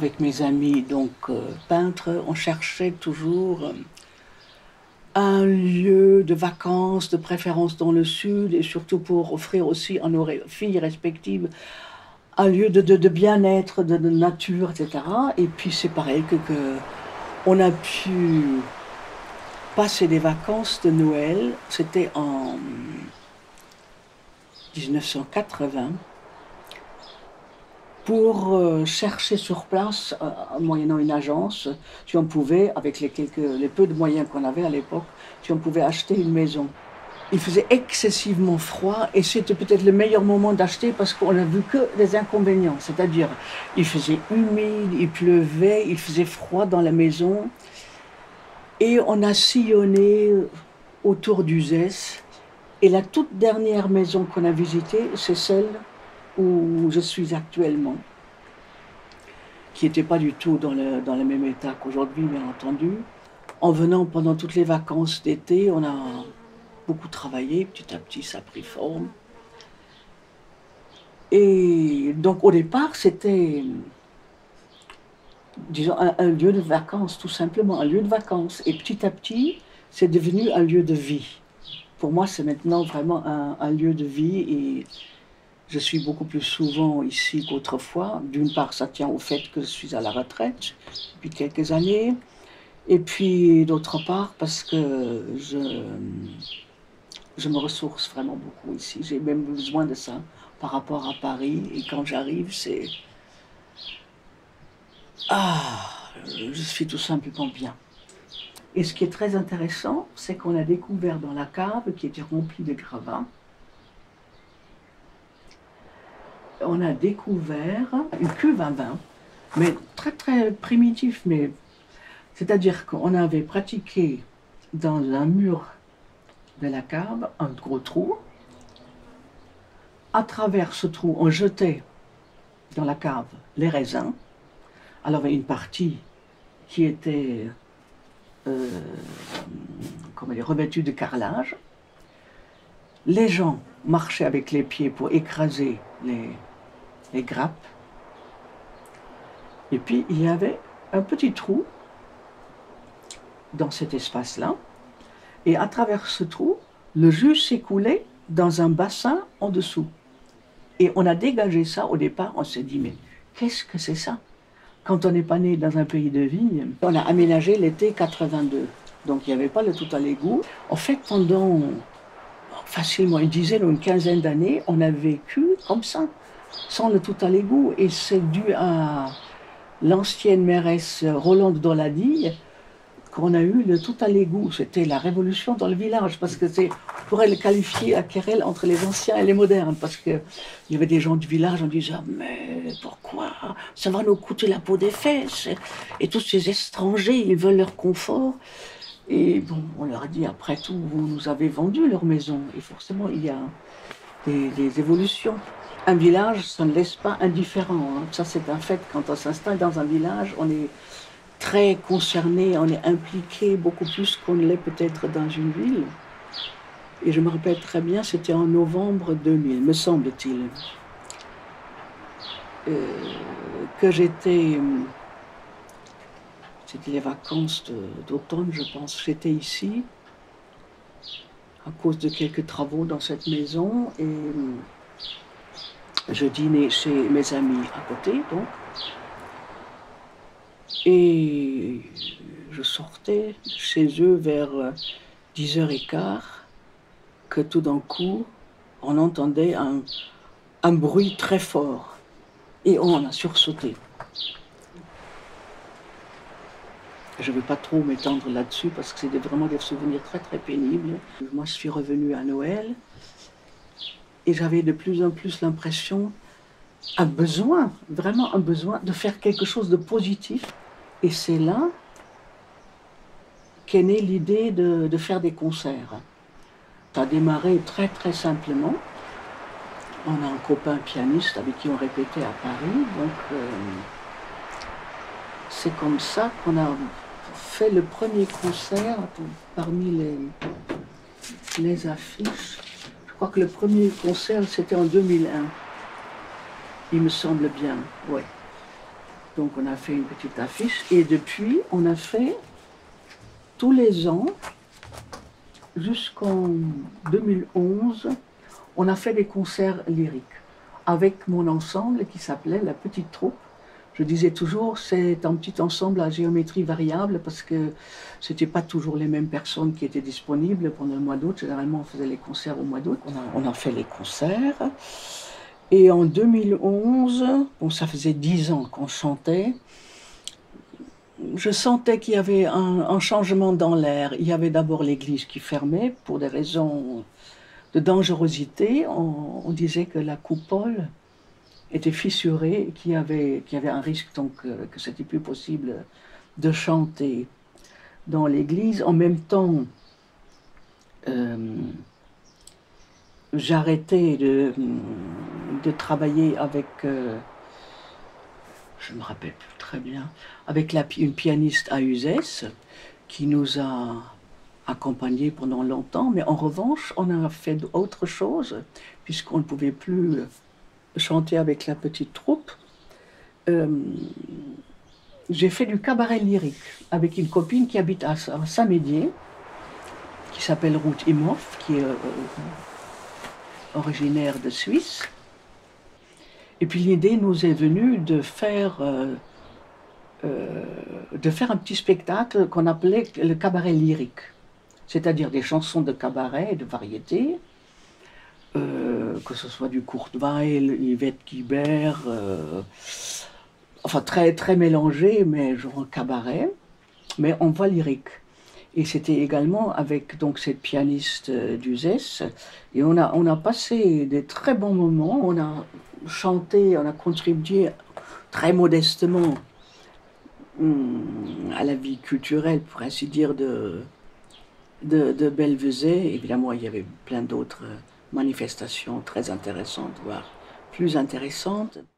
avec mes amis, donc peintres, on cherchait toujours un lieu de vacances, de préférence dans le sud, et surtout pour offrir aussi à nos filles respectives un lieu de bien-être, de nature, etc. Et puis c'est pareil que on a pu passer des vacances de Noël, c'était en 1980, pour chercher sur place, moyennant une agence, si on pouvait, avec les peu de moyens qu'on avait à l'époque, si on pouvait acheter une maison. Il faisait excessivement froid et c'était peut-être le meilleur moment d'acheter parce qu'on n'a vu que des inconvénients. C'est-à-dire, il faisait humide, il pleuvait, il faisait froid dans la maison. Et on a sillonné autour d'Uzès. Et la toute dernière maison qu'on a visitée, c'est celle où je suis actuellement, qui n'était pas du tout dans le même état qu'aujourd'hui, bien entendu. En venant pendant toutes les vacances d'été, on a beaucoup travaillé, petit à petit ça a pris forme. Et donc au départ, c'était, disons, un lieu de vacances, tout simplement, un lieu de vacances. Et petit à petit, c'est devenu un lieu de vie. Pour moi, c'est maintenant vraiment un lieu de vie et je suis beaucoup plus souvent ici qu'autrefois. D'une part, ça tient au fait que je suis à la retraite depuis quelques années. Et puis, d'autre part, parce que je me ressource vraiment beaucoup ici. J'ai même besoin de ça par rapport à Paris. Et quand j'arrive, c'est... Ah, je suis tout simplement bien. Et ce qui est très intéressant, c'est qu'on a découvert dans la cave qui était remplie de gravats, on a découvert une cuve à vin, mais très très primitif, mais c'est-à-dire qu'on avait pratiqué dans un mur de la cave un gros trou. À travers ce trou, on jetait dans la cave les raisins. Alors il y avait une partie qui était revêtue de carrelage. Les gens marchaient avec les pieds pour écraser les grappes. Et puis il y avait un petit trou dans cet espace-là. Et à travers ce trou, le jus s'écoulait dans un bassin en dessous. Et on a dégagé ça au départ, on s'est dit, mais qu'est-ce que c'est ça? Quand on n'est pas né dans un pays de vigne, on a aménagé l'été 82. Donc il n'y avait pas le tout à l'égout. En fait, pendant facilement une dizaine ou une quinzaine d'années, on a vécu comme ça, sans le tout à l'égout. Et c'est dû à l'ancienne mairesse Rolande Doladille qu'on a eu le tout à l'égout. C'était la révolution dans le village, parce que c'est, on pourrait le qualifier la querelle entre les anciens et les modernes, parce qu'il y avait des gens du village, on disait, mais pourquoi? Ça va nous coûter la peau des fesses. Et tous ces étrangers, ils veulent leur confort. Et bon, on leur a dit, après tout, vous nous avez vendu leur maison. Et forcément, il y a des évolutions. Un village, ça ne laisse pas indifférent. Hein. Ça, c'est un fait. Quand on s'installe dans un village, on est très concerné, on est impliqué beaucoup plus qu'on ne l'est peut-être dans une ville. Et je me rappelle très bien, c'était en novembre 2000, me semble-t-il, que c'était les vacances d'automne, je pense. J'étais ici à cause de quelques travaux dans cette maison et je dînais chez mes amis à côté, donc. Et je sortais chez eux vers 10h15, que tout d'un coup, on entendait un bruit très fort. Et on a sursauté. Je ne vais pas trop m'étendre là-dessus parce que c'est vraiment des souvenirs très très pénibles. Moi, je suis revenue à Noël et j'avais de plus en plus l'impression, un besoin, vraiment un besoin de faire quelque chose de positif. Et c'est là qu'est née l'idée de faire des concerts. Ça a démarré très très simplement. On a un copain pianiste avec qui on répétait à Paris, donc c'est comme ça qu'on a fait le premier concert parmi les affiches. Je crois que le premier concert c'était en 2001, il me semble bien, ouais. Donc on a fait une petite affiche et depuis on a fait tous les ans jusqu'en 2011, on a fait des concerts lyriques avec mon ensemble qui s'appelait La Petite Troupe. Je disais toujours, c'est un petit ensemble à géométrie variable parce que c'était pas toujours les mêmes personnes qui étaient disponibles pendant le mois d'août. Généralement, on faisait les concerts au mois d'août. On a fait les concerts. Et en 2011, bon, ça faisait 10 ans qu'on chantait, je sentais qu'il y avait un changement dans l'air. Il y avait d'abord l'église qui fermait pour des raisons de dangerosité. On disait que la coupole était fissurée et qu'il y avait un risque, donc que c'était plus possible de chanter dans l'église. En même temps, j'arrêtais de travailler avec, je ne me rappelle plus très bien, avec une pianiste à Uzès qui nous a accompagnés pendant longtemps, mais en revanche, on a fait autre chose, puisqu'on ne pouvait plus chanter avec la petite troupe. J'ai fait du cabaret lyrique avec une copine qui habite à Saint-Médier, qui s'appelle Ruth Imhoff, qui est originaire de Suisse. Et puis l'idée nous est venue de faire un petit spectacle qu'on appelait le cabaret lyrique, c'est-à-dire des chansons de cabaret et de variété, que ce soit du Kurt Weill, Yvette Guibert, enfin très, très mélangé, mais genre cabaret, mais en voix lyrique. Et c'était également avec donc cette pianiste d'Uzès, et on a passé des très bons moments, on a chanté, on a contribué très modestement à la vie culturelle, pour ainsi dire, de Belvezet. Évidemment, il y avait plein d'autres manifestations très intéressantes, voire plus intéressantes.